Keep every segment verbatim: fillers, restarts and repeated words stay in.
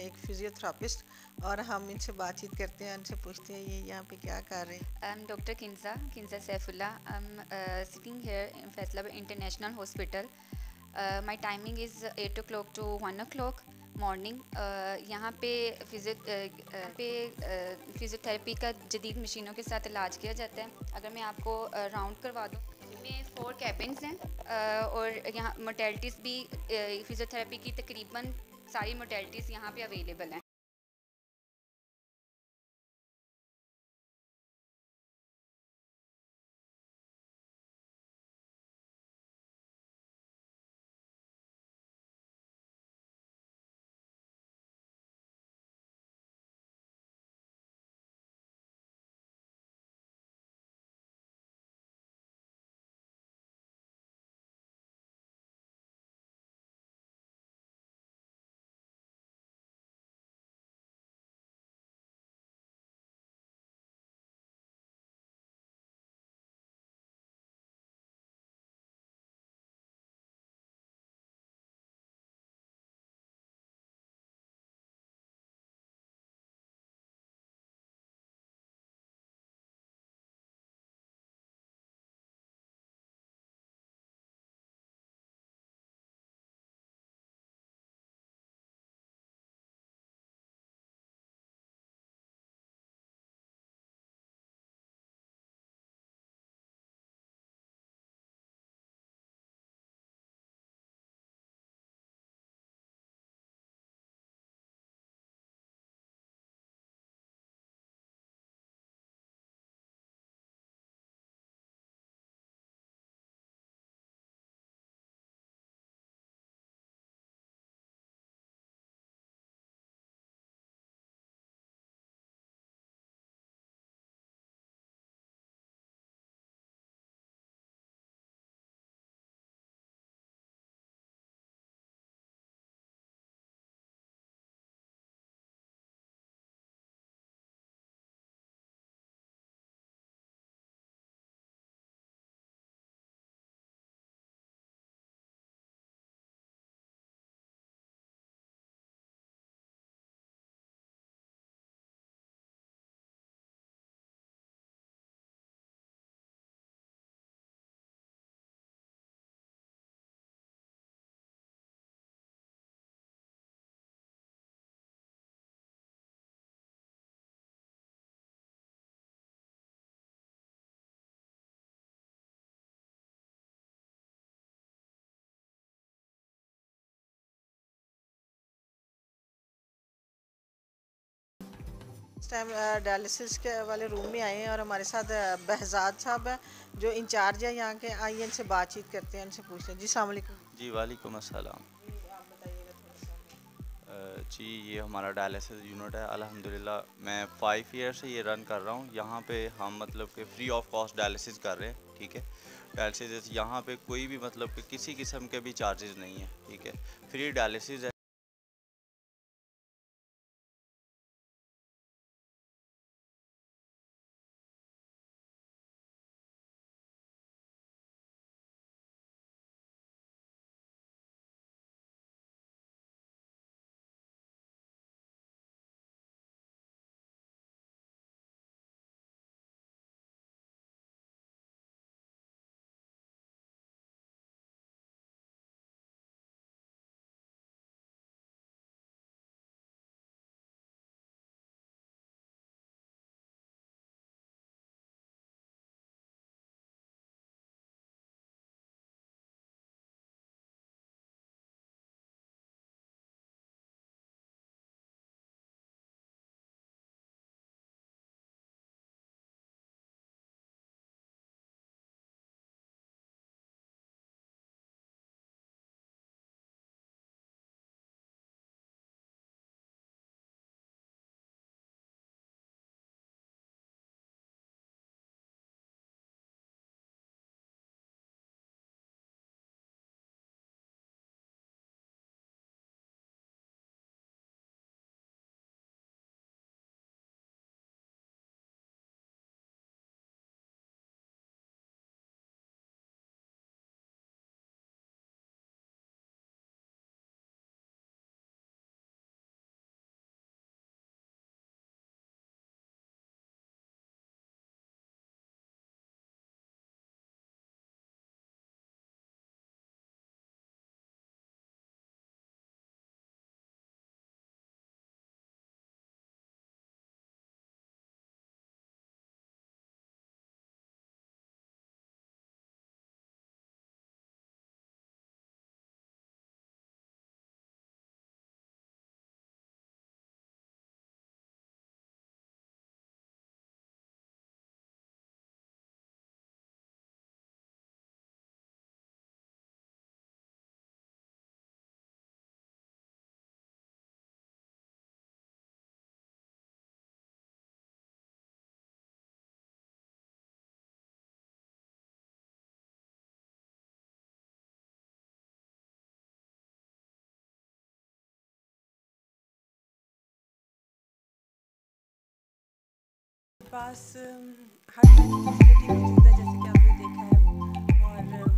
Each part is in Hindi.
एक फिजियोथेरापिस्ट, और हम इनसे बातचीत करते हैं, इनसे पूछते हैं ये यहाँ पे क्या कर रहे हैं। I'm Doctor Kinza, Kinza Saifullah. I'm uh, sitting here in Faisalabad International Hospital. Uh, my timing is eight o'clock to one o'clock morning. यहाँ पे फिजियो uh, पे फिजियोथेरेपी का जदीद मशीनों के साथ इलाज किया जाता है। अगर मैं आपको राउंड uh, करवा दूँ, इसमें फोर कैबिन्स हैं uh, और यहाँ मोटेलिटीज़ भी फिजियोथेरेपी uh, की तकरीबन सारी मोटेलिटीज़ यहाँ पे अवेलेबल हैं। इस टाइम डायलिसिस के वाले रूम में आए हैं और हमारे साथ बहजाद साहब हैं जो इंचार्ज है यहाँ के। आइए इनसे बातचीत करते हैं, इनसे पूछते हैं। जी अस्सलाम वालेकुम। जी वालेकुम अस्सलाम। आप बताइएगा थोड़ा सा। जी ये हमारा डायलिसिस यूनिट है। अल्हम्दुलिल्लाह मैं फाइव ईयर से ये रन कर रहा हूँ। यहाँ पे हम मतलब कि फ्री ऑफ कॉस्ट डायलिसिस कर रहे हैं, ठीक है। डायलिसिस यहाँ पे कोई भी मतलब कि किसी किस्म के भी चार्जेस नहीं है, ठीक है। फ्री डायलिसिस है। पास अम, हर तरह की फैसिलिटी मौजूद है, जैसे कि आपने देखा है।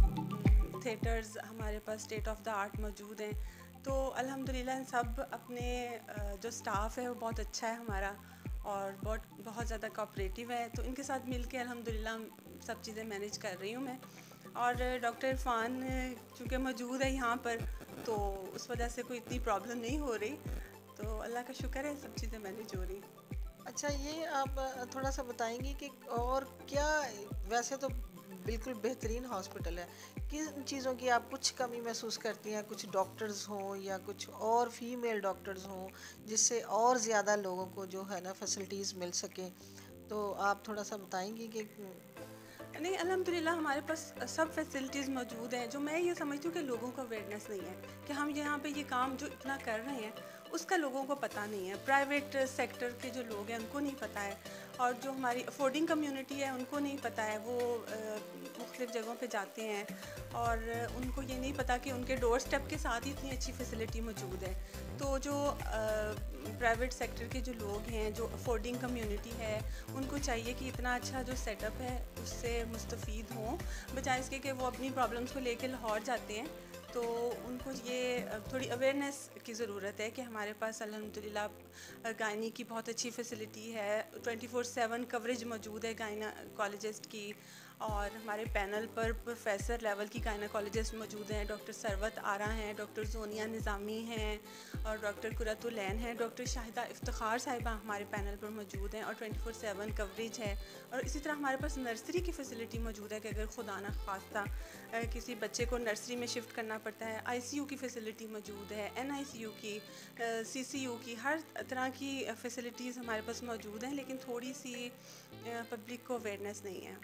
और थिएटर्स हमारे पास स्टेट ऑफ द आर्ट मौजूद हैं। तो अल्हम्दुलिल्लाह इन सब अपने अ, जो स्टाफ है वो बहुत अच्छा है हमारा, और बहुत बहुत ज़्यादा कोऑपरेटिव है। तो इनके साथ मिल के अल्हम्दुलिल्लाह सब चीज़ें मैनेज कर रही हूँ मैं। और डॉक्टर इरफान चूँकि मौजूद है यहाँ पर, तो उस वजह से कोई इतनी प्रॉब्लम नहीं हो रही। तो अल्लाह का शुक्र है, सब चीज़ें मैनेज हो रही। अच्छा, ये आप अ, थोड़ा सा बताएंगी कि और क्या, वैसे तो बिल्कुल बेहतरीन हॉस्पिटल है, किन चीज़ों की आप कुछ कमी महसूस करती हैं? कुछ डॉक्टर्स हों या कुछ और फीमेल डॉक्टर्स हों जिससे और ज़्यादा लोगों को जो है ना फैसिलिटीज़ मिल सकें, तो आप थोड़ा सा बताएंगी कि नहीं, अल्हम्दुलिल्लाह हमारे पास सब फैसिलिटीज़ मौजूद हैं। जो मैं ये समझती हूँ कि लोगों को अवेयरनेस नहीं है कि हम यहाँ पे ये काम जो इतना कर रहे हैं उसका लोगों को पता नहीं है। प्राइवेट सेक्टर के जो लोग हैं उनको नहीं पता है, और जो हमारी अफोर्डिंग कम्युनिटी है उनको नहीं पता है। वो मुख्तलिफ़ जगहों पे जाते हैं और उनको ये नहीं पता कि उनके डोर स्टेप के साथ ही इतनी अच्छी फैसिलिटी मौजूद है। तो जो प्राइवेट सेक्टर के जो लोग हैं, जो अफोर्डिंग कम्युनिटी है, उनको चाहिए कि इतना अच्छा जो सेटअप है उससे मुस्तफ़ीद हों, बजाय इसके कि वो अपनी प्रॉब्लम्स को लेकर लाहौर जाते हैं। तो उनको ये थोड़ी अवेयरनेस की ज़रूरत है कि हमारे पास अल्हम्दुलिल्लाह गायनी की बहुत अच्छी फैसिलिटी है। ट्वेंटी फोर सेवन कवरेज मौजूद है गायनाकोलॉजिस्ट की, और हमारे पैनल पर प्रोफेसर लेवल की गायनाकोलॉजिस्ट मौजूद हैं। डॉक्टर सरवत आरा हैं, डॉक्टर जोनिया निज़ामी हैं, और डॉक्टर कुरतुलैन हैं। डॉक्टर शाहिदा इफ्तिखार साहिबा हमारे पैनल पर मौजूद हैं, और ट्वेंटी फोर सेवन कवरेज है। और इसी तरह हमारे पास नर्सरी की फ़ैसिलिटी मौजूद है कि अगर खुदा ना खास्ता किसी बच्चे को नर्सरी में शिफ्ट करना पड़ता है, आईसीयू की फ़ैसिलिटी मौजूद है, एनआईसीयू की, सीसीयू की, हर तरह की फ़ैसिलिटीज़ हमारे पास मौजूद हैं। लेकिन थोड़ी सी पब्लिक को अवेयरनेस नहीं है।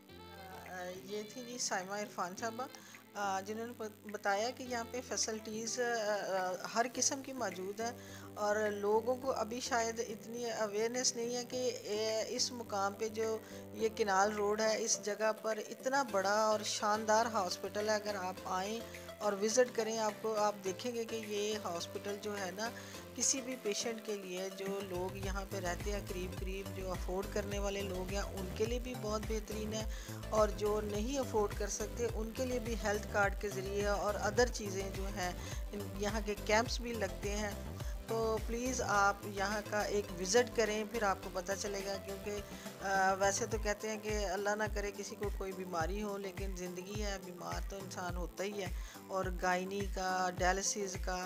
अ, ये थी जी साइमा इरफान साहबा, अ, जिन्होंने ब- बताया कि यहाँ पे फैसिलिटीज़ हर किस्म की मौजूद है, और लोगों को अभी शायद इतनी अवेयरनेस नहीं है कि ए, इस मुकाम पे जो ये किनाल रोड है, इस जगह पर इतना बड़ा और शानदार हॉस्पिटल है। अगर आप आएँ और विज़िट करें, आपको आप देखेंगे कि ये हॉस्पिटल जो है ना, किसी भी पेशेंट के लिए, जो लोग यहाँ पे रहते हैं करीब करीब, जो अफोर्ड करने वाले लोग हैं उनके लिए भी बहुत बेहतरीन है, और जो नहीं अफोर्ड कर सकते उनके लिए भी हेल्थ कार्ड के ज़रिए और अदर चीज़ें जो हैं, यहाँ के कैंप्स भी लगते हैं। तो प्लीज़ आप यहाँ का एक विज़िट करें, फिर आपको पता चलेगा। क्योंकि अ, वैसे तो कहते हैं कि अल्लाह ना करे किसी को कोई बीमारी हो, लेकिन ज़िंदगी है, बीमार तो इंसान होता ही है। और गायनी का, डायलिसिस का,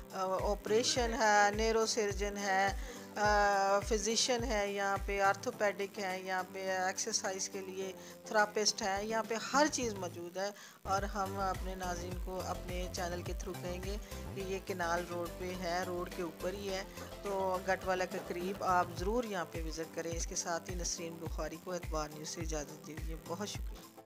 ऑपरेशन है, नेरो सर्जन है, फिजिशियन है, यहाँ पे आर्थोपेडिक है, यहाँ पे एक्सरसाइज के लिए थेरापिस्ट है, यहाँ पे हर चीज़ मौजूद है। और हम अपने नाज़रीन को अपने चैनल के थ्रू कहेंगे कि ये किनाल रोड पे है, रोड के ऊपर ही है, तो गटवाला के करीब आप ज़रूर यहाँ पे विज़िट करें। इसके साथ ही नसरीन बुखारी को एतबार न्यूज़ से इजाज़त दीजिए। बहुत शुक्रिया।